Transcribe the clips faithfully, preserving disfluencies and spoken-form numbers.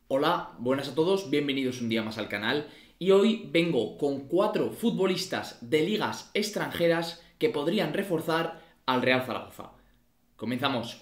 Hola, buenas a todos, bienvenidos un día más al canal y hoy vengo con cuatro futbolistas de ligas extranjeras que podrían reforzar al Real Zaragoza. Comenzamos.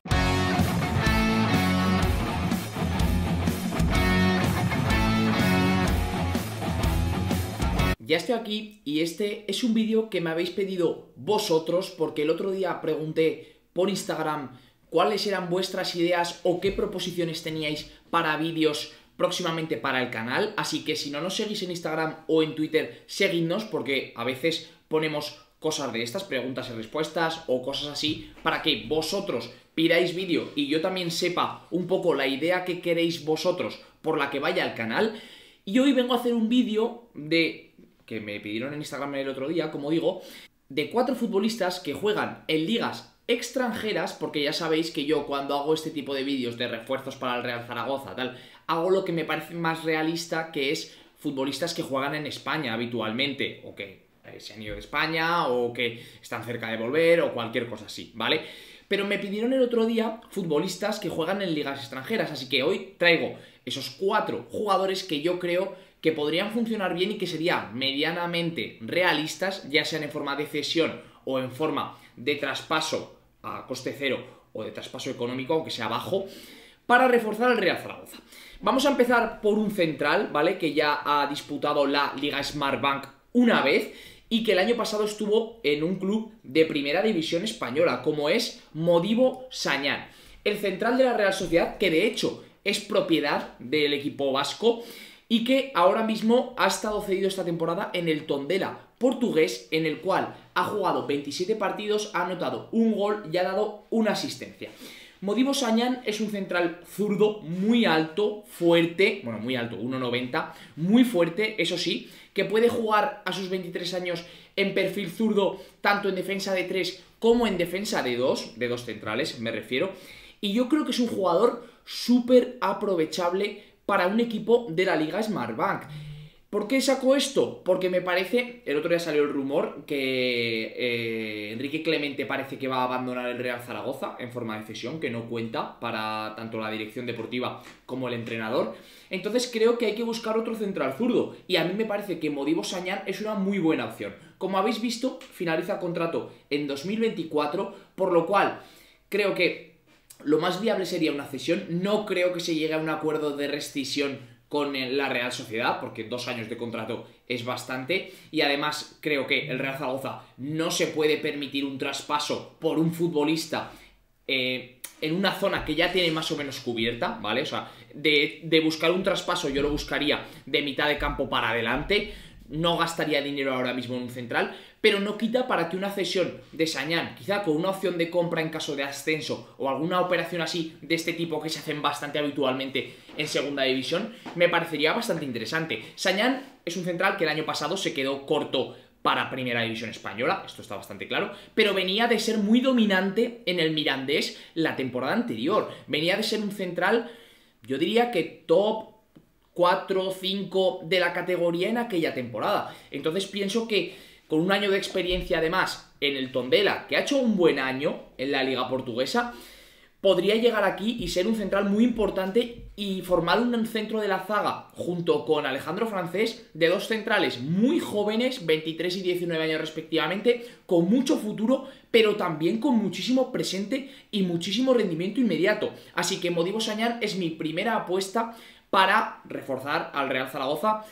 Ya estoy aquí y este es un vídeo que me habéis pedido vosotros porque el otro día pregunté por Instagram cuáles eran vuestras ideas o qué proposiciones teníais para vídeos próximamente para el canal, así que si no nos seguís en Instagram o en Twitter, seguidnos porque a veces ponemos cosas de estas, preguntas y respuestas o cosas así, para que vosotros pidáis vídeo y yo también sepa un poco la idea que queréis vosotros por la que vaya al canal. Y hoy vengo a hacer un vídeo de que me pidieron en Instagram el otro día, como digo, de cuatro futbolistas que juegan en ligas extranjeras, porque ya sabéis que yo cuando hago este tipo de vídeos de refuerzos para el Real Zaragoza, tal, hago lo que me parece más realista, que es futbolistas que juegan en España habitualmente, o que se han ido de España, o que están cerca de volver, o cualquier cosa así, ¿vale? Pero me pidieron el otro día futbolistas que juegan en ligas extranjeras, así que hoy traigo esos cuatro jugadores que yo creo que podrían funcionar bien y que serían medianamente realistas, ya sean en forma de cesión o en forma de traspaso a coste cero o de traspaso económico, aunque sea bajo, para reforzar al Real Zaragoza. Vamos a empezar por un central, ¿vale? Que ya ha disputado la Liga Smartbank una vez y que el año pasado estuvo en un club de primera división española, como es Modibo Sañán, el central de la Real Sociedad, que de hecho es propiedad del equipo vasco y que ahora mismo ha estado cedido esta temporada en el Tondela portugués, en el cual ha jugado veintisiete partidos, ha anotado un gol y ha dado una asistencia. Modibo Sañán es un central zurdo muy alto, fuerte, bueno, muy alto, uno noventa, muy fuerte, eso sí, que puede jugar a sus veintitrés años en perfil zurdo, tanto en defensa de tres como en defensa de dos, de dos centrales, me refiero, y yo creo que es un jugador súper aprovechable para un equipo de la Liga Smartbank. ¿Por qué saco esto? Porque me parece, el otro día salió el rumor que eh, Enrique Clemente parece que va a abandonar el Real Zaragoza en forma de cesión, que no cuenta para tanto la dirección deportiva como el entrenador. Entonces creo que hay que buscar otro central zurdo y a mí me parece que Modibo Sañán es una muy buena opción. Como habéis visto, finaliza contrato en dos mil veinticuatro, por lo cual creo que lo más viable sería una cesión. No creo que se llegue a un acuerdo de rescisión con la Real Sociedad, porque dos años de contrato es bastante, y además creo que el Real Zaragoza no se puede permitir un traspaso por un futbolista eh, en una zona que ya tiene más o menos cubierta, ¿vale? O sea, de, de buscar un traspaso yo lo buscaría de mitad de campo para adelante. No gastaría dinero ahora mismo en un central, pero no quita para que una cesión de Sañán, quizá con una opción de compra en caso de ascenso o alguna operación así de este tipo que se hacen bastante habitualmente en segunda división, me parecería bastante interesante. Sañán es un central que el año pasado se quedó corto para primera división española, esto está bastante claro, pero venía de ser muy dominante en el Mirandés la temporada anterior. Venía de ser un central, yo diría que top cuatro o cinco de la categoría en aquella temporada. Entonces pienso que con un año de experiencia además en el Tondela, que ha hecho un buen año en la liga portuguesa, podría llegar aquí y ser un central muy importante y formar un centro de la zaga junto con Alejandro Francés de dos centrales muy jóvenes, veintitrés y diecinueve años respectivamente, con mucho futuro, pero también con muchísimo presente y muchísimo rendimiento inmediato. Así que Modibo Sañán es mi primera apuesta para reforzar al Real Zaragoza.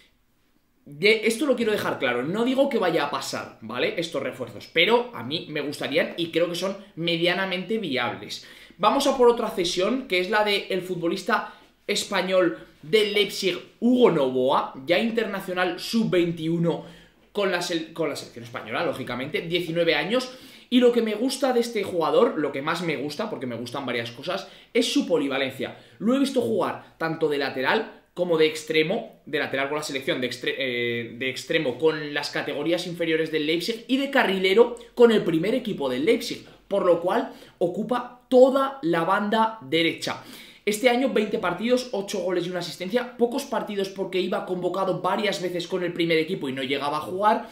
De esto lo quiero dejar claro, no digo que vaya a pasar, ¿vale? Estos refuerzos, pero a mí me gustarían y creo que son medianamente viables. Vamos a por otra cesión, que es la del futbolista español del Leipzig, Hugo Novoa, ya internacional sub veintiuno con la, con la selección española, lógicamente, diecinueve años. Y lo que me gusta de este jugador, lo que más me gusta, porque me gustan varias cosas, es su polivalencia. Lo he visto jugar tanto de lateral como de extremo, de lateral con la selección, de, extre eh, de extremo con las categorías inferiores del Leipzig y de carrilero con el primer equipo del Leipzig, por lo cual ocupa toda la banda derecha. Este año veinte partidos, ocho goles y una asistencia, pocos partidos porque iba convocado varias veces con el primer equipo y no llegaba a jugar.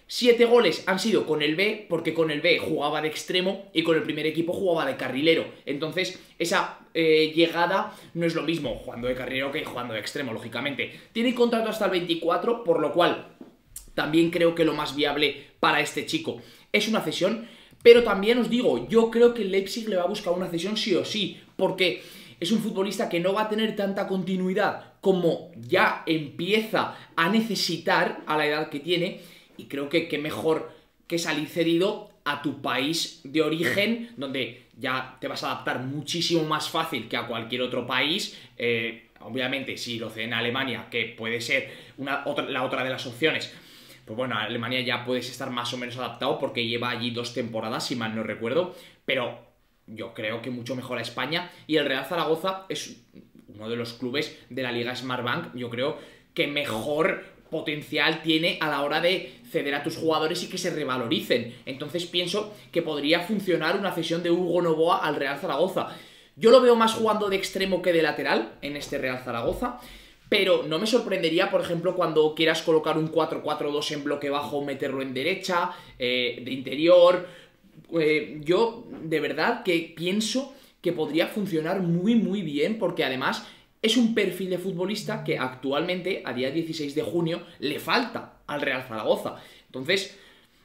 Siete goles han sido con el B, porque con el B jugaba de extremo y con el primer equipo jugaba de carrilero. Entonces, esa eh, llegada no es lo mismo jugando de carrilero que jugando de extremo, lógicamente. Tiene contrato hasta el veinticuatro, por lo cual también creo que lo más viable para este chico es una cesión. Pero también os digo, yo creo que el Leipzig le va a buscar una cesión sí o sí, porque es un futbolista que no va a tener tanta continuidad como ya empieza a necesitar a la edad que tiene. Y creo que qué mejor que salir cedido a tu país de origen, donde ya te vas a adaptar muchísimo más fácil que a cualquier otro país. Eh, obviamente, si lo ceden a Alemania, que puede ser una, otra, la otra de las opciones, pues bueno, a Alemania ya puedes estar más o menos adaptado porque lleva allí dos temporadas, si mal no recuerdo, pero yo creo que mucho mejor a España. Y el Real Zaragoza es uno de los clubes de la Liga Smartbank, yo creo que mejor potencial tiene a la hora de ceder a tus jugadores y que se revaloricen. Entonces pienso que podría funcionar una cesión de Hugo Novoa al Real Zaragoza. Yo lo veo más jugando de extremo que de lateral en este Real Zaragoza, pero no me sorprendería, por ejemplo, cuando quieras colocar un cuatro cuatro dos en bloque bajo, meterlo en derecha, eh, de interior. Eh, yo de verdad que pienso que podría funcionar muy muy bien, porque además es un perfil de futbolista que actualmente, a día dieciséis de junio, le falta al Real Zaragoza. Entonces,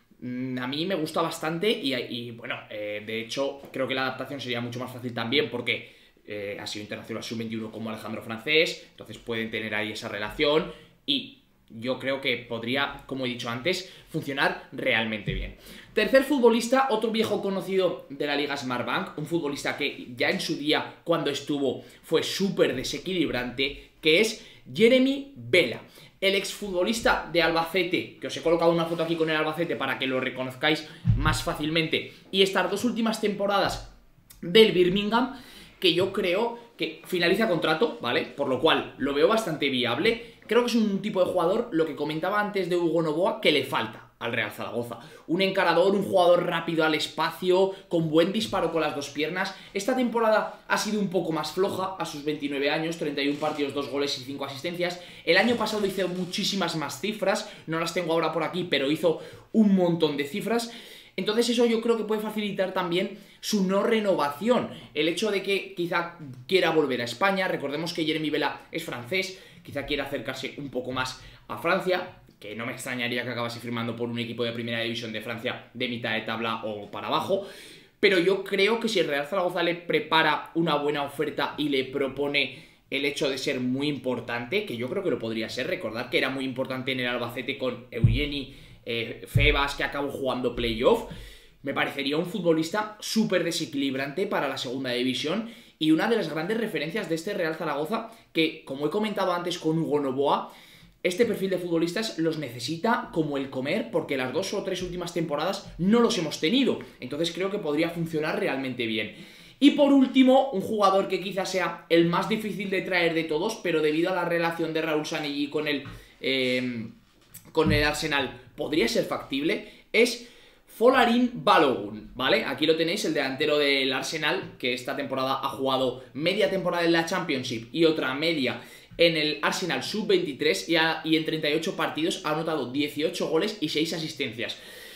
a mí me gusta bastante y, y bueno, eh, de hecho, creo que la adaptación sería mucho más fácil también porque eh, ha sido internacional sub veintiuno como Alejandro Francés, entonces pueden tener ahí esa relación y yo creo que podría, como he dicho antes, funcionar realmente bien. Tercer futbolista, otro viejo conocido de la Liga Smartbank, un futbolista que ya en su día, cuando estuvo, fue súper desequilibrante, que es Jeremy Vela, el exfutbolista de Albacete, que os he colocado una foto aquí con el Albacete para que lo reconozcáis más fácilmente, y estas dos últimas temporadas del Birmingham, que yo creo que finaliza contrato, ¿vale? Por lo cual lo veo bastante viable. Creo que es un tipo de jugador, lo que comentaba antes de Hugo Novoa, que le falta al Real Zaragoza. Un encarador, un jugador rápido al espacio, con buen disparo con las dos piernas. Esta temporada ha sido un poco más floja a sus veintinueve años, treinta y un partidos, dos goles y cinco asistencias. El año pasado hizo muchísimas más cifras, no las tengo ahora por aquí, pero hizo un montón de cifras. Entonces eso yo creo que puede facilitar también su no renovación. El hecho de que quizá quiera volver a España. Recordemos que Jeremy Vela es francés, quizá quiera acercarse un poco más a Francia, que no me extrañaría que acabase firmando por un equipo de primera división de Francia de mitad de tabla o para abajo. Pero yo creo que si el Real Zaragoza le prepara una buena oferta y le propone el hecho de ser muy importante, que yo creo que lo podría ser, recordar que era muy importante en el Albacete con Eugeni eh, Febas, que acabó jugando playoff, me parecería un futbolista súper desequilibrante para la segunda división y una de las grandes referencias de este Real Zaragoza que, como he comentado antes con Hugo Novoa, este perfil de futbolistas los necesita como el comer, porque las dos o tres últimas temporadas no los hemos tenido. Entonces creo que podría funcionar realmente bien. Y por último, un jugador que quizás sea el más difícil de traer de todos, pero debido a la relación de Raúl Sanllehy con el, eh, con el Arsenal podría ser factible, es Folarin Balogun, ¿vale? Aquí lo tenéis, el delantero del Arsenal, que esta temporada ha jugado media temporada en la Championship y otra media en el Arsenal sub veintitrés y, a, y en treinta y ocho partidos ha anotado dieciocho goles y seis asistencias.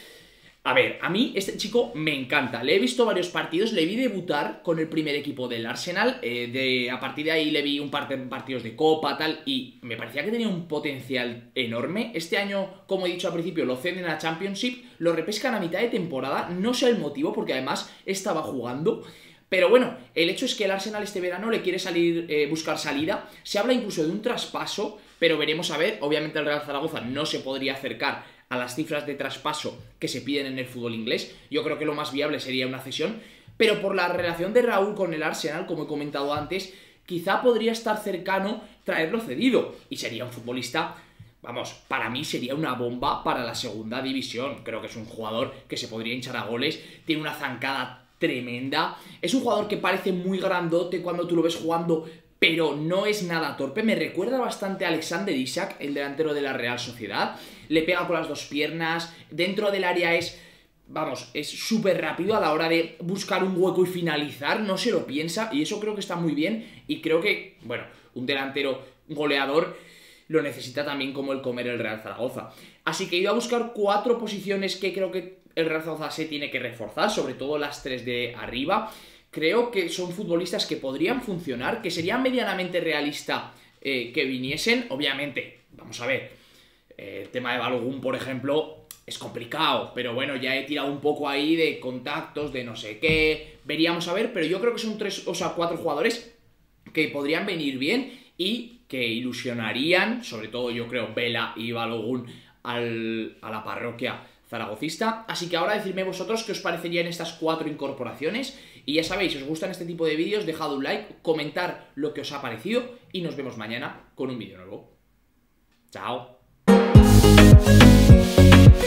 A ver, a mí este chico me encanta, le he visto varios partidos, le vi debutar con el primer equipo del Arsenal, eh, de, a partir de ahí le vi un par de partidos de Copa, tal, y me parecía que tenía un potencial enorme. Este año, como he dicho al principio, lo ceden a la Championship, lo repescan a mitad de temporada, no sé el motivo, porque además estaba jugando. Pero bueno, el hecho es que el Arsenal este verano le quiere salir, eh, buscar salida. Se habla incluso de un traspaso, pero veremos a ver. Obviamente el Real Zaragoza no se podría acercar a las cifras de traspaso que se piden en el fútbol inglés. Yo creo que lo más viable sería una cesión, pero por la relación de Raúl con el Arsenal, como he comentado antes, quizá podría estar cercano traerlo cedido. Y sería un futbolista, vamos, para mí sería una bomba para la segunda división. Creo que es un jugador que se podría hinchar a goles, tiene una zancada tremenda, es un jugador que parece muy grandote cuando tú lo ves jugando, pero no es nada torpe. Me recuerda bastante a Alexander Isak, el delantero de la Real Sociedad. Le pega con las dos piernas, dentro del área es, vamos, es súper rápido a la hora de buscar un hueco y finalizar, no se lo piensa, y eso creo que está muy bien, y creo que, bueno, un delantero goleador lo necesita también como el comer el Real Zaragoza. Así que he ido a buscar cuatro posiciones que creo que el Real Zaragoza se tiene que reforzar, sobre todo las tres de arriba. Creo que son futbolistas que podrían funcionar, que serían medianamente realista eh, que viniesen. Obviamente, vamos a ver, eh, el tema de Balogun, por ejemplo, es complicado, pero bueno, ya he tirado un poco ahí de contactos, de no sé qué, veríamos a ver, pero yo creo que son tres, o sea, cuatro jugadores que podrían venir bien y que ilusionarían, sobre todo yo creo, Vela y Balogun al, a la parroquia zaragocista. Así que ahora decidme vosotros qué os parecerían estas cuatro incorporaciones. Y ya sabéis, si os gustan este tipo de vídeos, dejad un like, comentar lo que os ha parecido y nos vemos mañana con un vídeo nuevo. Chao.